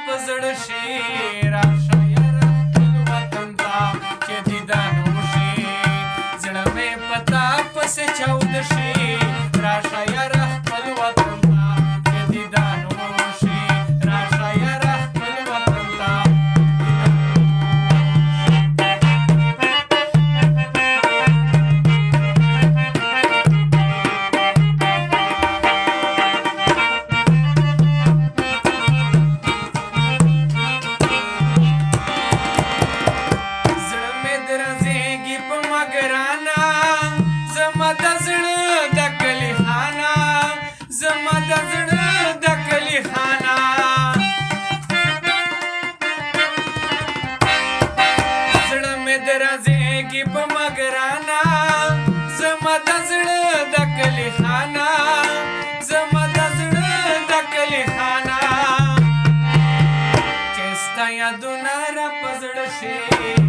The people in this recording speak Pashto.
پزړه شي راشه یاره خپل وطن ته چې دیدن وشي زړه مې په تا پسې چاود شي راشه یاره خپل وطن ته چې دیدن وشي راشه یاره خپل وطن ته زما د زړه د کلی خانه زما د زړه د کلی خانه زړه مې درځيږي په مګرانه زما د زړه د کلی خانه زما د زړه د کلی خانه چې ستا یادونه را په زړه شي